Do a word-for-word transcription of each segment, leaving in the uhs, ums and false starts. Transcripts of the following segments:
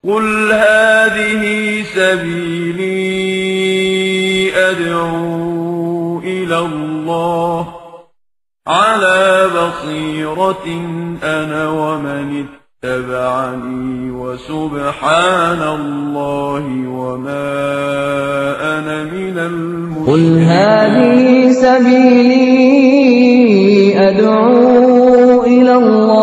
قل هذه سبيلي أدعو إلى الله على بصيرة أنا ومن اتبعني وسبحان الله وما أنا من المشركين. قل هذه سبيلي أدعو إلى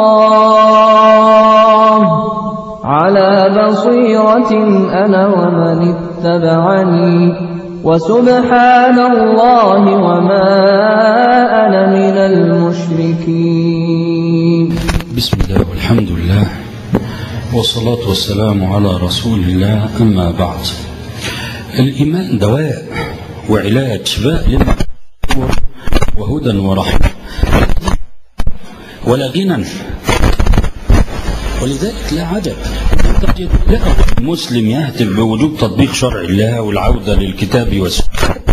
الله على بصيرة أنا ومن اتبعني وسبحان الله وما أنا من المشركين. بسم الله والحمد لله والصلاة والسلام على رسول الله. أما بعد، الإيمان دواء وعلاج، شفاء لما وهدى ورحمة ولا غنى. ولذلك لا عجب تجد المسلم يهتف بوجوب تطبيق شرع الله والعودة للكتاب والسنة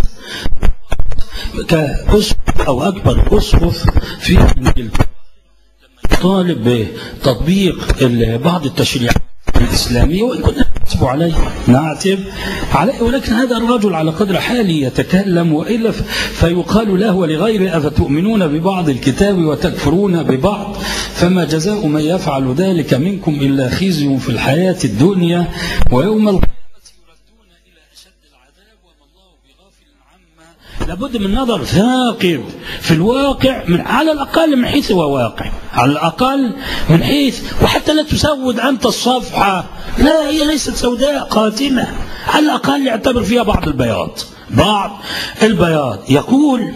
كأسقف أو أكبر أسقف في طالب بتطبيق بعض التشريعات الإسلامية، وإن كنا نعتب عليه نعتب عليه، ولكن هذا الرجل على قدر حاله يتكلم، وإلا فيقال له ولغيره أفتؤمنون ببعض الكتاب وتكفرون ببعض، فما جزاء من يفعل ذلك منكم إلا خزي في الحياة الدنيا ويوم القيامة يردون إلى أشد العذاب وما الله بغافل عما. لابد من نظر ثاقب في الواقع، من على الأقل من حيث هو واقع، على الأقل من حيث، وحتى لا تسود أنت الصفحة، لا، هي ليست سوداء قاتمة، على الأقل يعتبر فيها بعض البياض، بعض البياض. يقول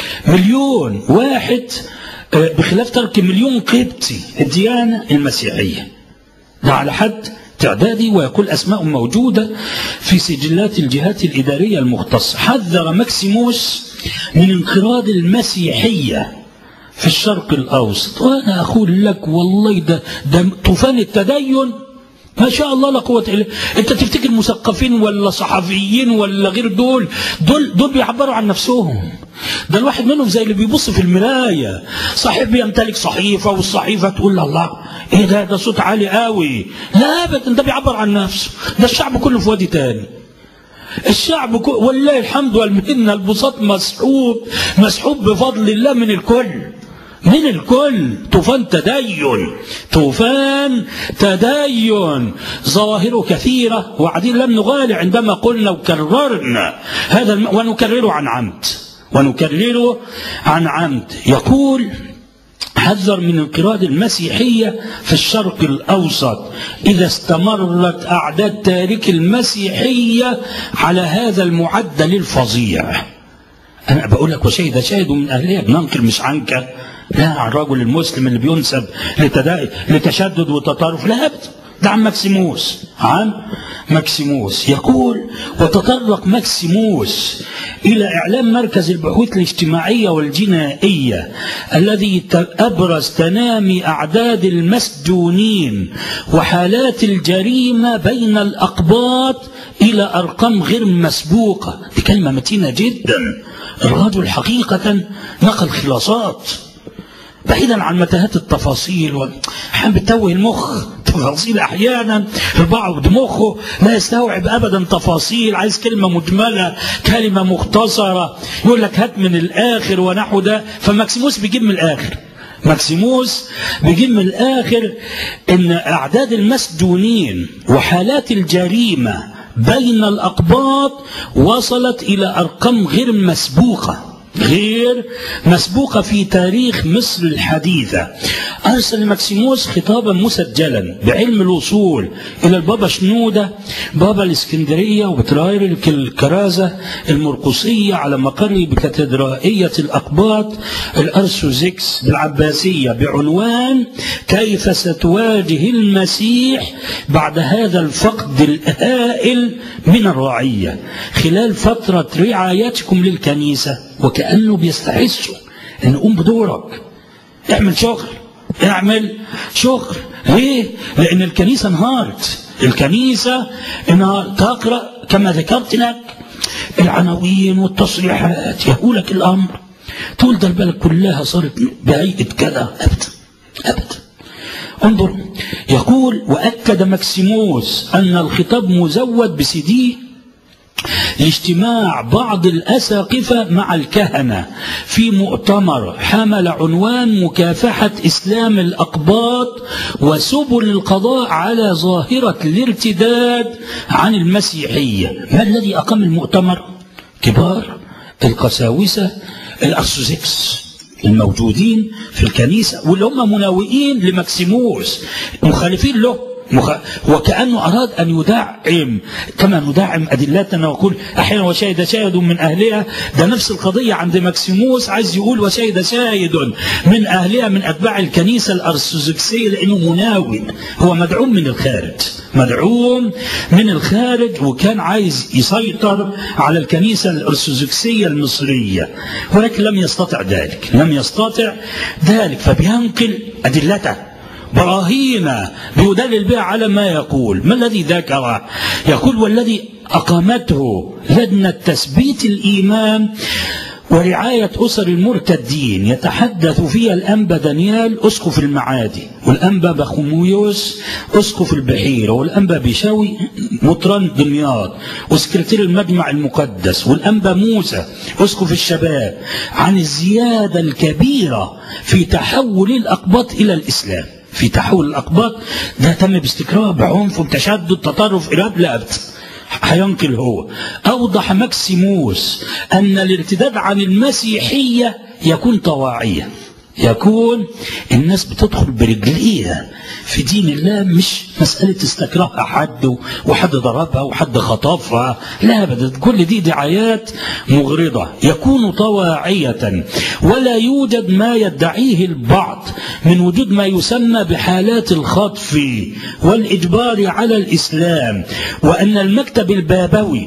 مليون واحد بخلاف ترك مليون قبطي الديانة المسيحية، ده على حد تعدادي، ويقول أسماء موجودة في سجلات الجهات الإدارية المختصة. حذر ماكسيموس من انقراض المسيحية في الشرق الأوسط، وأنا أقول لك والله ده, ده طوفان التدين ما شاء الله لا قوة إلا. أنت تفتكر مثقفين ولا صحفيين ولا غير دول دول دول بيعبروا عن نفسهم؟ ده الواحد منهم زي اللي بيبص في المراية، صحيح بيمتلك صحيفة والصحيفة تقول الله إيه ده ده صوت عالي قوي، لا أبدا، ده بيعبر عن نفسه. ده الشعب كله في وادي تاني، الشعب كله والله الحمد والمنة، البساط مسحوب مسحوب بفضل الله من الكل، من الكل. طوفان تدين، طوفان تدين، ظواهره كثيرة، وبعدين لم نغالي عندما قلنا وكررنا هذا الم... ونكرره عن عمد، ونكرره عن عمد. يقول حذر من انقراض المسيحية في الشرق الأوسط إذا استمرت أعداد تارك المسيحية على هذا المعدل الفظيع. أنا بقول لك وشهد شاهد من أهلها، بننقل مش عنك، لا عن الرجل المسلم اللي بينسب لتشدد وتطرف، لا أبدا، ده عن ماكسيموس، عن ماكسيموس. يقول وتطرق ماكسيموس إلى إعلام مركز البحوث الاجتماعية والجنائية الذي أبرز تنامي أعداد المسجونين وحالات الجريمة بين الأقباط إلى أرقام غير مسبوقة. دي كلمة متينة جدا. الرجل حقيقة نقل خلاصات بعيدا عن متاهات التفاصيل، وحين بتوه المخ تفاصيل. احيانا البعض مخه لا يستوعب ابدا تفاصيل، عايز كلمه مجمله، كلمه مختصره، يقول لك هات من الاخر ونحو ده. فماكسيموس بيجيب من الاخر، ماكسيموس بيجيب من الاخر ان اعداد المسجونين وحالات الجريمه بين الاقباط وصلت الى ارقام غير مسبوقه، غير مسبوقة في تاريخ مصر الحديثة. أرسل ماكسيموس خطابا مسجلا بعلم الوصول إلى البابا شنودة بابا الإسكندرية وبتراير الكرازة المرقصية على مقره بكاتدرائية الأقباط الأرثوذكس بالعباسية بعنوان كيف ستواجه المسيح بعد هذا الفقد الهائل من الرعية خلال فترة رعايتكم للكنيسة. وكأنه بيستحسوا ان قوم بدورك، اعمل شغل، اعمل شغل. ليه؟ لان الكنيسة انهارت، الكنيسة انهارت. تقرأ كما ذكرت لك العناوين والتصريحات، يقولك الامر تقول ده البلد كلها صارت بهيئة كذا. ابدا ابدا. انظر، يقول: وأكد مكسيموس أن الخطاب مزود بسيدي لاجتماع بعض الأساقفة مع الكهنة في مؤتمر حمل عنوان مكافحة إسلام الأقباط وسبل القضاء على ظاهرة الارتداد عن المسيحية. ما الذي أقام المؤتمر؟ كبار القساوسة الأرثوذكس الموجودين في الكنيسة، واللي هم مناوئين لمكسيموس، مخالفين له، مخ... وكأنه أراد أن يدعم كما ندعم أدلتنا ويقول أحيانا وشاهد شاهد من أهلها. ده نفس القضية عند مكسيموس، عايز يقول وشاهد شاهد من أهلها من أتباع الكنيسة الأرثوذكسية، لأنه مناوئ، هو مدعوم من الخارج، مدعوم من الخارج، وكان عايز يسيطر على الكنيسة الأرثوذكسية المصرية، ولكن لم يستطع ذلك، لم يستطع ذلك فبينقل أدلته براهين بيدلل بها على ما يقول. ما الذي ذكره؟ يقول: والذي أقامته لجنة تثبيت الإيمان ورعاية أسر المرتدين يتحدث فيها الأنبا دانيال أسقف المعادي، والأنبا بخوميوس أسقف البحيرة، والأنبا بيشاوي مطران دمياط، وسكرتير المجمع المقدس، والأنبا موسى أسقف الشباب، عن الزيادة الكبيرة في تحول الأقباط إلى الإسلام. في تحول الأقباط ده تم باستكراه بعنف وتشدد تطرف إرهاب لأبد. هينقل هو: أوضح مكسيموس أن الارتداد عن المسيحية يكون طواعية، يكون الناس بتدخل برجليها في دين الله، مش مسألة استكرهها حد وحد ضربها وحد خطفها، لا أبدا، كل دي دعايات مغرضة. يكون طواعية، ولا يوجد ما يدعيه البعض من وجود ما يسمى بحالات الخطف والإجبار على الإسلام، وأن المكتب البابوي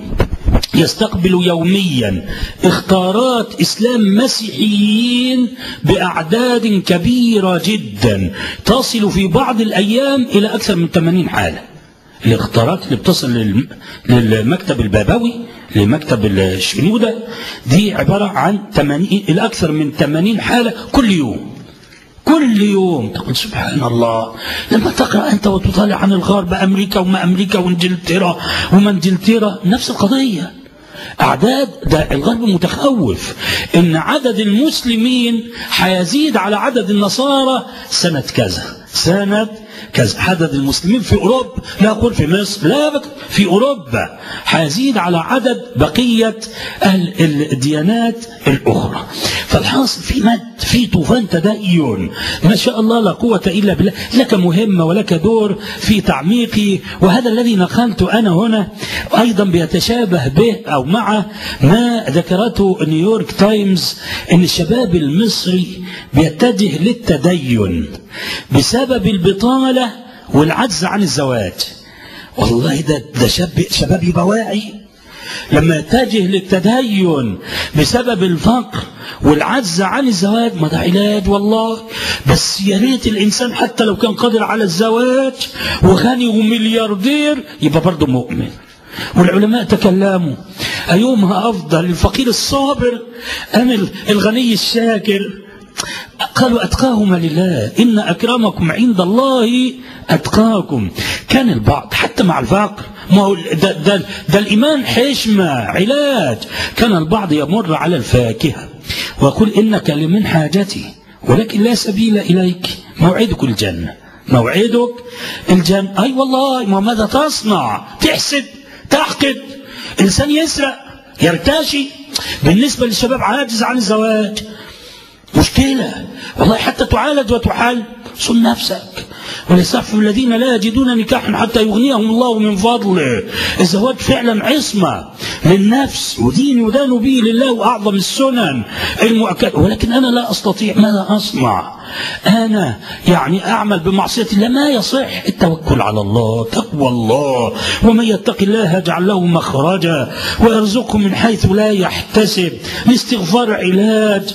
يستقبل يوميا اختارات إسلام مسيحيين بأعداد كبيرة جدا تصل في بعض الأيام إلى أكثر من ثمانين حالة. الاختارات اللي بتصل للمكتب البابوي لمكتب الشنودة دي عبارة عن ثمانين إلى أكثر من ثمانين حالة كل يوم، كل يوم. تقول سبحان الله، لما تقرأ أنت وتطالع عن الغرب، أمريكا وما أمريكا وانجلترا وما انجلترا، نفس القضية. أعداد، ده الغرب متخوف إن عدد المسلمين حيزيد على عدد النصارى سنة كذا سنة كذا. عدد المسلمين في أوروبا، لا أقول في مصر، لا في أوروبا حيزيد على عدد بقية أهل الديانات الأخرى. فالحاصل في مد في طوفان تدين ما شاء الله لا قوة إلا بالله. لك مهمة ولك دور في تعميقي، وهذا الذي نقلته أنا هنا أيضا بيتشابه به أو مع ما ذكرته نيويورك تايمز، أن الشباب المصري بيتجه للتدين بسبب البطالة والعجز عن الزواج. والله ده ده شاب شباب يبقى واعي لما يتجه للتدين بسبب الفقر والعجز عن الزواج. ما ده علاج والله، بس يا ريت الإنسان حتى لو كان قادر على الزواج وغني وملياردير يبقى برضه مؤمن. والعلماء تكلموا أيهما أفضل، الفقير الصابر أم الغني الشاكر؟ قالوا أتقاهما لله، إن أكرمكم عند الله أتقاكم. كان البعض حتى مع الفقر، ما هو ده, ده, ده الإيمان حشمة علاج. كان البعض يمر على الفاكهة ويقول إنك لمن حاجتي ولكن لا سبيل إليك، موعدك الجنة، موعدك الجنة. أي والله، ما ماذا تصنع؟ تحسد، تحقد، إنسان يسرق، يرتشي. بالنسبة للشباب عاجز عن الزواج، مشكلة والله، حتى تعالج وتحل. صن نفسك، وليستعفف الذين لا يجدون نكاحا حتى يغنيهم الله من فضله. الزواج فعلا عصمة للنفس، ودين يدان به لله، وأعظم السنن المؤكدة. ولكن أنا لا أستطيع، ماذا أصنع؟ أنا يعني أعمل بمعصية الله، ما يصح. التوكل على الله، تقوى الله، ومن يتق الله يجعل له مخرجا ويرزقه من حيث لا يحتسب. الاستغفار علاج.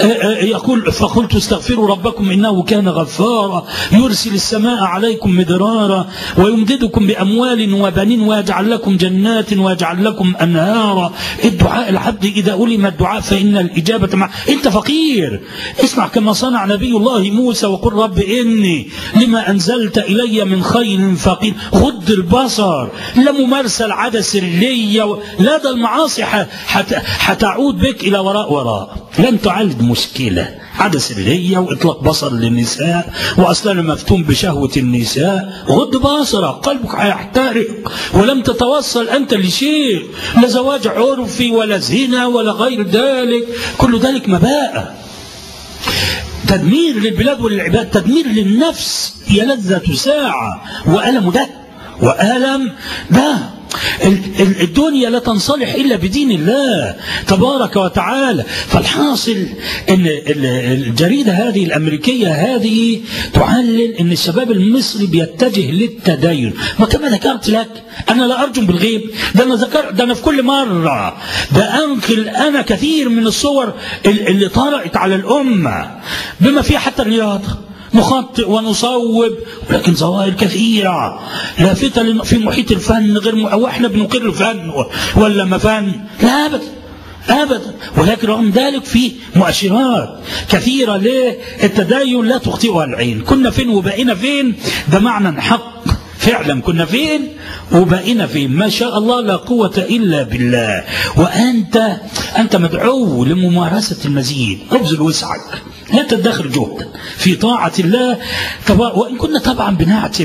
يقول فقلت استغفروا ربكم إنه كان غفارا يرسل السماء عليكم مدرارا ويمددكم بأموال وبنين ويجعل لكم جنات ويجعل لكم أنهارا ونهارا. الدعاء العبد إذا ألم الدعاء فإن الإجابة مع. أنت فقير، اسمع كما صنع نبي الله موسى وقل رب إني لما أنزلت إلي من خير فقير. غض البصر، لا ممارسة العادة سرية، لا ده المعاصي حتعود بك إلى وراء وراء، لن تعالج مشكلة. عادة سرية وإطلاق بصر للنساء، وأصلا مفتون بشهوة النساء. غض بصرك، قلبك هيحترق، ولم تتوصل أنت لشيء، لا زواج عرفي ولا زنا ولا غير ذلك، كل ذلك مباء. تدمير للبلاد وللعباد، تدمير للنفس، هي لذة ساعة وألم ده وألم ده. الدنيا لا تنصلح إلا بدين الله تبارك وتعالى. فالحاصل أن الجريدة هذه الأمريكية هذه تعلل أن الشباب المصري بيتجه للتدين. ما كما ذكرت لك أنا لا أرجم بالغيب، ده أنا ذكر ده أنا في كل مرة ده أنقل أنا كثير من الصور اللي طرأت على الأمة بما فيها حتى الرياضة، نخطئ ونصوب، ولكن ظواهر كثيرة لافتة في محيط الفن غير م... أو احنا بنقر فن ولا ما فن، لا أبدا أبدا. ولكن رغم ذلك في مؤشرات كثيرة للتدين لا تخطئها العين. كنا فين وبقينا فين، ده معنى حق فعلا. كنا فين وبقينا فين، ما شاء الله لا قوة إلا بالله. وأنت أنت مدعو لممارسة المزيد، ابذل وسعك، لا تدخر جهدا في طاعة الله. وإن كنا طبعا بنعتب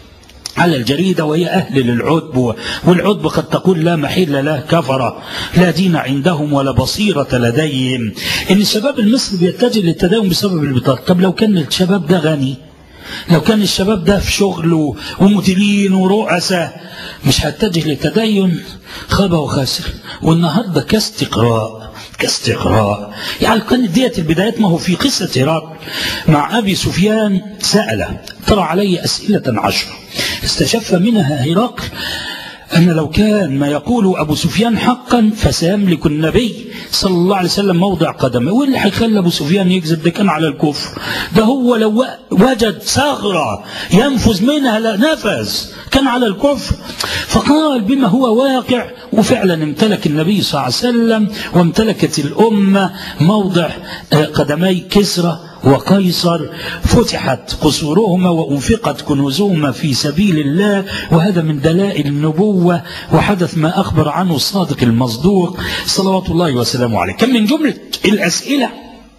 على الجريدة وهي أهل للعتب، والعتب قد تقول لا محل له كفرة لا دين عندهم ولا بصيرة لديهم، إن الشباب المصري بيتجه للتدين بسبب البطاقة. طب لو كان الشباب ده غني، لو كان الشباب ده في شغل ومديرين ورؤساء، مش هتجه للتدين، خاب وخسر. والنهارده كاستقراء كاستقراء يعني كانت ديت البدايات. ما هو في قصة هرقل مع أبي سفيان سأله ترى علي أسئلة عشرة، استشف منها هرقل أن لو كان ما يقول أبو سفيان حقا فسيملك النبي صلى الله عليه وسلم موضع قدمه. واللي هيخلي أبو سفيان يكذب ده كان على الكفر، ده هو لو وجد ثغرة ينفذ منها لنفذ كان على الكفر. فقال بما هو واقع، وفعلا امتلك النبي صلى الله عليه وسلم وامتلكت الأمة موضع قدمي كسرى وقيصر، فتحت قصورهما وأنفقت كنوزهما في سبيل الله، وهذا من دلائل النبوة، وحدث ما أخبر عنه الصادق المصدوق صلوات الله وسلامه عليه. كم من جملة الأسئلة: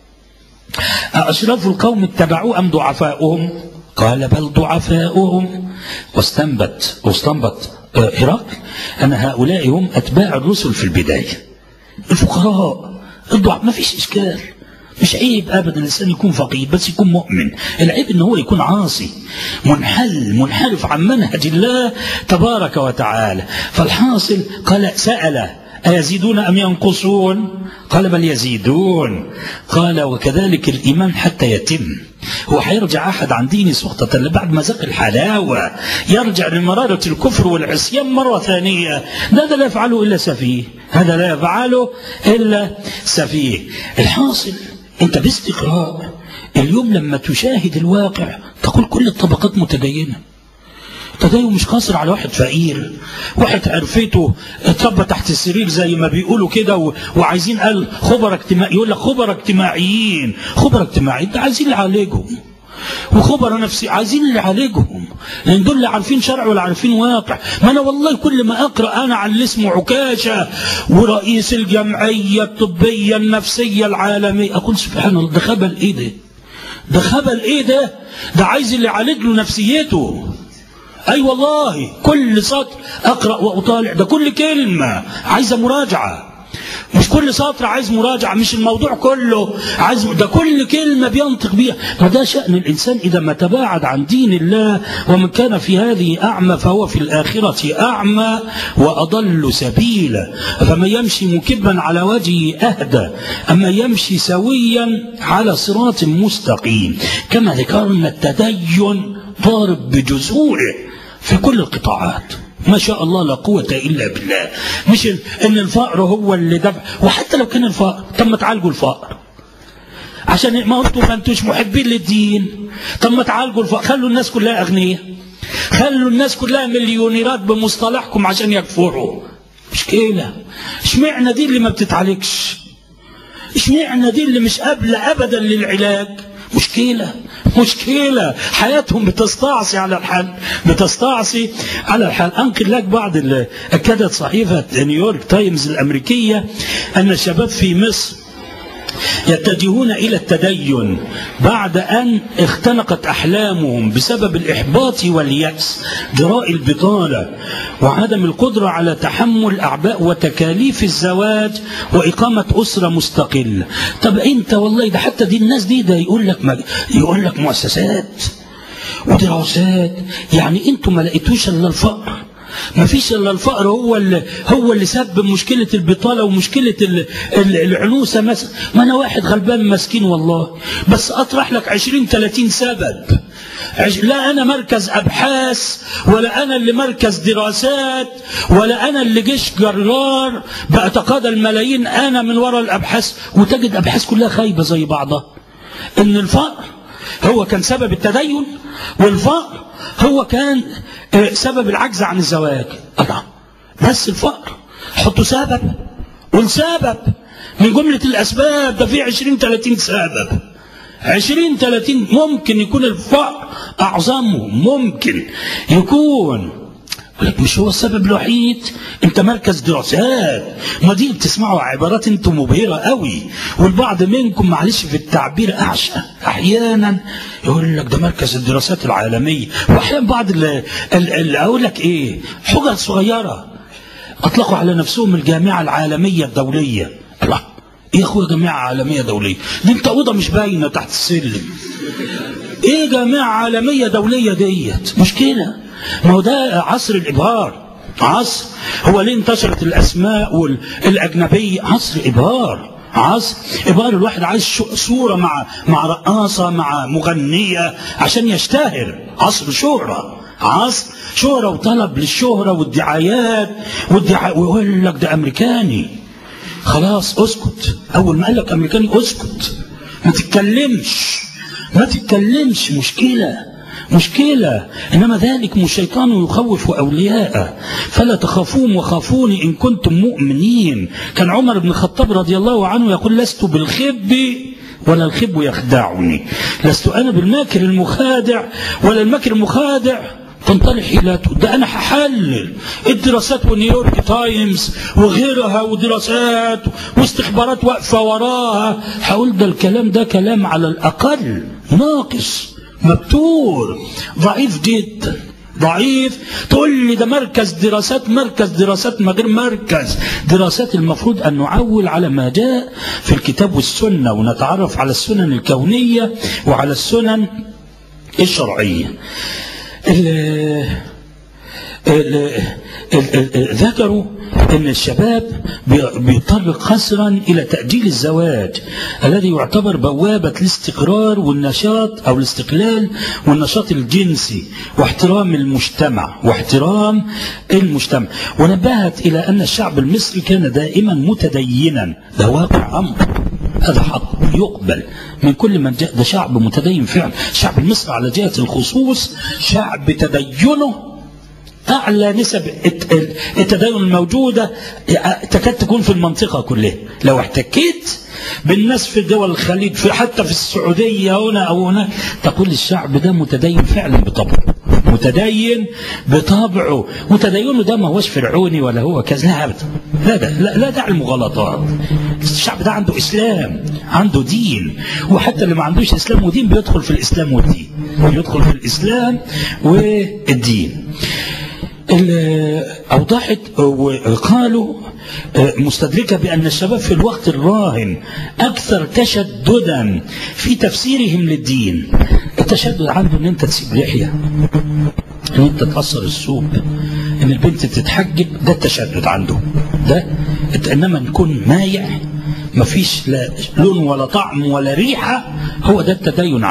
أشراف القوم اتبعوا أم ضعفاؤهم؟ قال بل ضعفاؤهم. واستنبت واستنبت هرقل أن هؤلاء هم أتباع الرسل في البداية، الفقراء الضعف. ما فيش إشكال، مش عيب أبدا الإنسان يكون فقير، بس يكون مؤمن. العيب إن هو يكون عاصي منحل منحرف عن منهج الله تبارك وتعالى. فالحاصل قال سأل أيزيدون أم ينقصون؟ قال بل يزيدون. قال وكذلك الإيمان حتى يتم. هو هيرجع أحد عن دينه سقطة بعد ما ذاق الحلاوة يرجع لمرارة الكفر والعصيان مرة ثانية؟ هذا لا يفعله إلا سفيه، هذا لا يفعله إلا سفيه. الحاصل أنت باستقراء اليوم لما تشاهد الواقع تقول كل الطبقات متدينة. التدين مش قاصر على واحد فقير، واحد عرفته اتربى تحت السرير زي ما بيقولوا كده، وعايزين قال خبراء اجتماعي، يقول لك خبراء اجتماعيين. خبراء اجتماعيين ده عايزين اللي يعالجهم، وخبراء نفسي عايزين اللي يعالجهم، لان دول لا عارفين شرع ولا عارفين واقع. ما انا والله كل ما اقرا انا عن اللي اسمه عكاشه ورئيس الجمعيه الطبيه النفسيه العالميه اقول سبحان الله، ده خبل ايه ده؟ ده خبل ايه ده؟ ده عايز اللي يعالج له نفسيته. أي أيوة والله كل سطر أقرأ وأطالع، ده كل كلمة عايزة مراجعة، مش كل سطر عايز مراجعة، مش الموضوع كله عايز، ده كل كلمة بينطق بيها. فده شأن الإنسان إذا ما تباعد عن دين الله. ومن كان في هذه أعمى فهو في الآخرة أعمى وأضل سبيلا. فمن يمشي مكبا على وجهه أهدى أما يمشي سويا على صراط مستقيم. كما ذكرنا التدين ضارب بجذوره في كل القطاعات، ما شاء الله لا قوة إلا بالله. مش إن الفقر هو اللي دفع، وحتى لو كان الفقر طب ما تعالجوا الفقر، عشان ما أنتم ما أنتوش محبين للدين. طب ما تعالجوا الفقر، خلوا الناس كلها أغنياء، خلوا الناس كلها مليونيرات بمصطلحكم عشان يكفروا. مشكلة. اشمعنى دي اللي ما بتتعالجش؟ اشمعنى دي اللي مش قابلة أبدا للعلاج؟ مشكلة مشكلة. حياتهم بتستعصي على الحل، بتستعصي على الحل. أنقل لك بعض أكدت صحيفة نيويورك تايمز الأمريكية أن الشباب في مصر يتجهون إلى التدين بعد أن اختنقت أحلامهم بسبب الإحباط واليأس جراء البطالة وعدم القدرة على تحمل أعباء وتكاليف الزواج وإقامة أسرة مستقلة. طب أنت والله ده حتى دي الناس دي ده يقول لك ما يقول لك مؤسسات ودراسات، يعني أنتم ما لقيتوش إلا الفقر، ما فيش الا الفقر هو اللي هو اللي سبب مشكله البطاله ومشكله العنوسه مثلا. ما انا واحد غلبان مسكين والله، بس اطرح لك عشرين ثلاثين سبب. لا انا مركز ابحاث، ولا انا اللي مركز دراسات، ولا انا اللي جيش جرار بأتقاضى الملايين انا من وراء الابحاث، وتجد ابحاث كلها خايبه زي بعضها. ان الفقر هو كان سبب التدين، والفقر هو كان سبب العجز عن الزواج. الله، بس الفقر حطوا سبب والسبب من جملة الأسباب، ده في عشرين ثلاثين سبب، عشرين ثلاثين. ممكن يكون الفقر أعظمهم، ممكن يكون، ولكن مش هو السبب الوحيد. انت مركز دراسات، ما دي بتسمعوا عبارات انتم مبهرة قوي، والبعض منكم معلش في التعبير أعشى احيانا يقول لك ده مركز الدراسات العالمية، واحيانا بعض اللي, اللي اقول لك ايه حجر صغيرة اطلقوا على نفسهم الجامعة العالمية الدولية. الله، ايه يا اخويا جامعة عالمية دولية؟ دي انت اوضة مش باينة تحت السلم. ايه جامعة عالمية دولية ديت؟ مشكلة. ما هو ده عصر الإبهار، عصر هو ليه انتشرت الأسماء والأجنبية، عصر إبهار، عصر إبهار. الواحد عايز صورة مع مع رقاصة مع مغنية عشان يشتهر، عصر شهرة، عصر شهرة وطلب للشهرة والدعايات والدعايات. ويقول لك ده أمريكاني، خلاص اسكت. أول ما قال لك أمريكاني اسكت، ما تتكلمش ما تتكلمش. مشكلة مشكلة. إنما ذلك الشيطان يخوف أولياءه فلا تخافون وخافوني إن كنتم مؤمنين. كان عمر بن الخطاب رضي الله عنه يقول لست بالخب ولا الخب يخدعني، لست أنا بالماكر المخادع ولا الماكر المخادع تنطلح حيلاته. ده أنا هحلل الدراسات ونيويورك تايمز وغيرها ودراسات واستخبارات واقفة وراها، هقول ده الكلام ده كلام على الأقل ناقص، مبتور، ضعيف جدا، ضعيف. تقول لي ده مركز دراسات، مركز دراسات ما غير مركز دراسات. المفروض أن نعول على ما جاء في الكتاب والسنة، ونتعرف على السنن الكونية وعلى السنن الشرعية. ذكروا أن الشباب بيضطر قسرا إلى تأجيل الزواج الذي يعتبر بوابة الاستقرار والنشاط أو الاستقلال والنشاط الجنسي واحترام المجتمع واحترام المجتمع. ونبهت إلى أن الشعب المصري كان دائما متدينا، ده واقع أمر، هذا حق يقبل من كل من جاء، ده شعب متدين فعلا. الشعب المصري على جهة الخصوص شعب تدينه أعلى نسب التدين الموجودة تكاد تكون في المنطقة كلها. لو احتكيت بالناس في دول الخليج، في حتى في السعودية هنا أو هناك، تقول الشعب ده متدين فعلا بطبعه، متدين بطبعه. متدينه ده ما هوش فرعوني ولا هو كذا أبدا، لا ده لا, لا داعي المغالطات. الشعب ده عنده إسلام، عنده دين، وحتى اللي ما عندوش إسلام ودين بيدخل في الإسلام والدين، بيدخل في الإسلام والدين. أوضحت وقالوا مستدركة بأن الشباب في الوقت الراهن أكثر تشددا في تفسيرهم للدين. التشدد عنده أن أنت تسيب لحية، أن أنت تقصر الثوب، أن البنت تتحجب، ده التشدد عنده ده. إنما نكون مايع مفيش لا لون ولا طعم ولا ريحة، هو ده التدين عنده.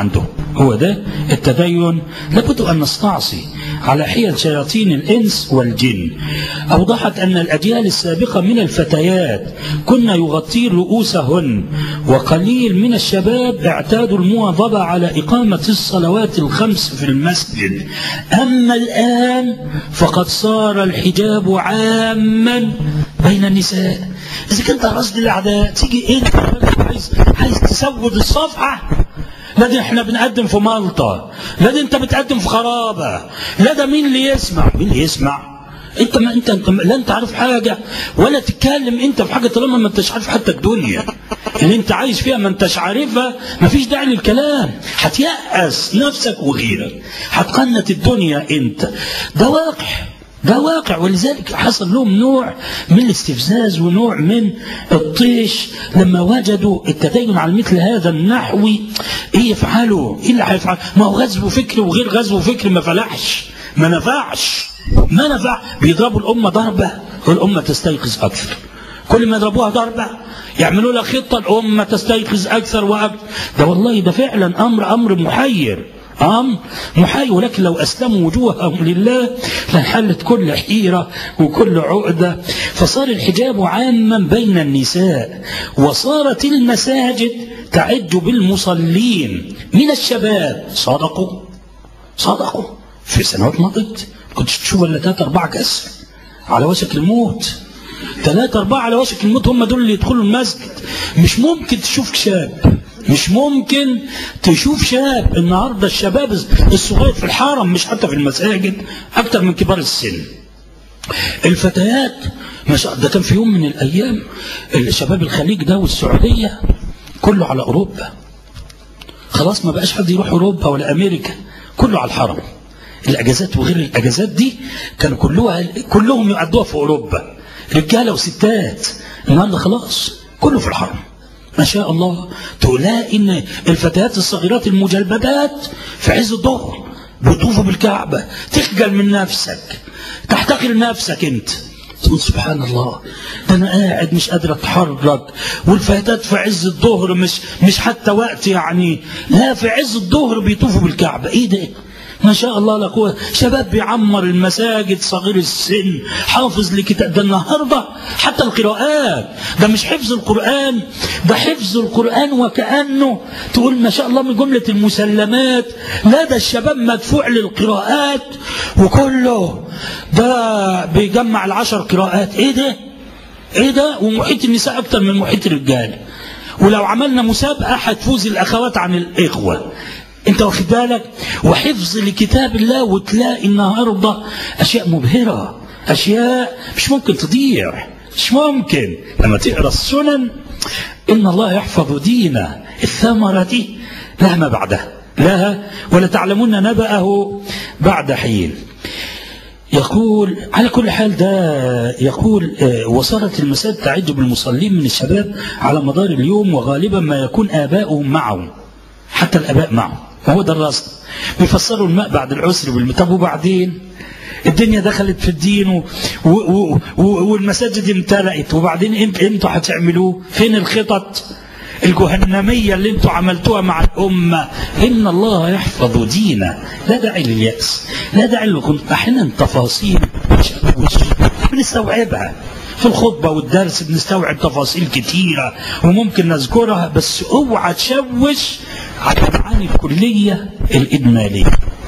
هو ده التدين. لابد أن نستعصي على حيل شياطين الإنس والجن. أوضحت أن الأجيال السابقة من الفتيات كنا يغطين رؤوسهن، وقليل من الشباب اعتادوا المواظبة على إقامة الصلوات الخمس في المسجد. أما الآن فقد صار الحجاب عاما بين النساء. إذا كنت رصد الأعداء تيجي إيه عايز, عايز تسود الصفحة، لا ده احنا بنقدم في مالطا، لا ده انت بتقدم في خرابة، لا ده مين اللي يسمع؟ مين اللي يسمع؟ انت ما انت, انت لا انت عارف حاجة ولا تتكلم انت في حاجة طالما ما انتش عارف حتى الدنيا اللي انت عايش فيها ما انتش عارفها، ما فيش داعي للكلام. هتيأس نفسك وغيرك، هتقنط الدنيا انت. ده واقع، ده واقع. ولذلك حصل لهم نوع من الاستفزاز ونوع من الطيش لما وجدوا التدين على مثل هذا النحو. ايه يفعلوا؟ ايه اللي هيفعل؟ ما هو غزو فكري وغير غزو فكري ما فلحش، ما نفعش، ما نفع. بيضربوا الامه ضربه والامه تستيقظ اكثر، كل ما يضربوها ضربه يعملوا لها خطه الامه تستيقظ اكثر واكثر. ده والله ده فعلا امر امر محير، أمر محايل. ولكن لو أسلموا وجوههم لله لانحلت كل حيرة وكل عقدة. فصار الحجاب عاما بين النساء، وصارت المساجد تعج بالمصلين من الشباب. صدقوا صدقوا في سنوات مضت كنت تشوف ولا ثلاثة أربعة كسر على وشك الموت، ثلاثة أربعة على وشك الموت هم دول اللي يدخلوا المسجد. مش ممكن تشوف شاب، مش ممكن تشوف شاب. النهارده الشباب الصغير في الحرم مش حتى في المساجد أكتر من كبار السن. الفتيات مش ده كان في يوم من الأيام الشباب الخليج ده والسعودية كله على أوروبا، خلاص ما بقاش حد يروح أوروبا ولا أمريكا، كله على الحرم. الأجازات وغير الأجازات دي كانوا كلها كلهم يقضوها في أوروبا، رجالة وستات. النهارده خلاص كله في الحرم ما شاء الله. تلاقي ان الفتيات الصغيرات المجلبدات في عز الظهر بيطوفوا بالكعبة، تخجل من نفسك، تحتقر نفسك انت، تقول سبحان الله ده انا قاعد مش قادر اتحرك، والفتيات في عز الظهر مش مش حتى وقت يعني، لا في عز الظهر بيطوفوا بالكعبة. ايه ده؟ ما شاء الله لا قوة. شباب بيعمر المساجد صغير السن، حافظ لكتاب. ده النهارده حتى القراءات ده مش حفظ القرآن، ده حفظ القرآن وكأنه تقول ما شاء الله من جملة المسلمات. لا ده الشباب مدفوع للقراءات وكله ده بيجمع العشر قراءات. ايه ده؟ ايه ده؟ ومحيط النساء اكتر من محيط الرجال. ولو عملنا مسابقة هتفوز الاخوات عن الاخوة. انت واخد بالك؟ وحفظ لكتاب الله، وتلاقي النهارده اشياء مبهره، اشياء مش ممكن تضيع، مش ممكن. لما تقرا السنن ان الله يحفظ دينه، الثمره دي لها ما بعدها، لها ولا تعلمون نبأه بعد حين. يقول على كل حال ده يقول وصارت المساجد تعج بالمصلين من الشباب على مدار اليوم، وغالبا ما يكون آباؤهم معهم، حتى الآباء معهم. وهو ده الرصد. بيفسروا الماء بعد العسر بالماء. طب وبعدين الدنيا دخلت في الدين و... و... و... والمساجد امتلأت، وبعدين انت انتوا هتعملوه فين؟ الخطط الجهنمية اللي انتوا عملتوها مع الأمة. إن الله يحفظ دينه. لا داعي لليأس، لا داعي للغنى. أحيانا تفاصيل بنستوعبها في الخطبة والدرس، بنستوعب تفاصيل كتيرة وممكن نذكرها، بس اوعى تشوش على المعاني الكلية الإجمالية.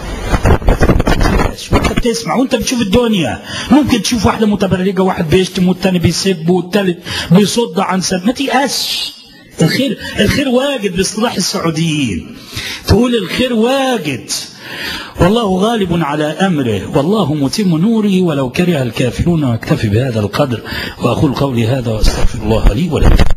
وانت بتسمع وانت بتشوف الدنيا ممكن تشوف واحدة متبرجة، واحد بيشتم والتاني بيسب والتالت بيصد عن سب. ما تيأسش، الخير الخير واجد باصطلاح السعوديين، تقول الخير واجد، والله غالب على أمره، والله متم نوره ولو كره الكافرون. واكتفي بهذا القدر وأقول قولي هذا وأستغفر الله لي ولكم.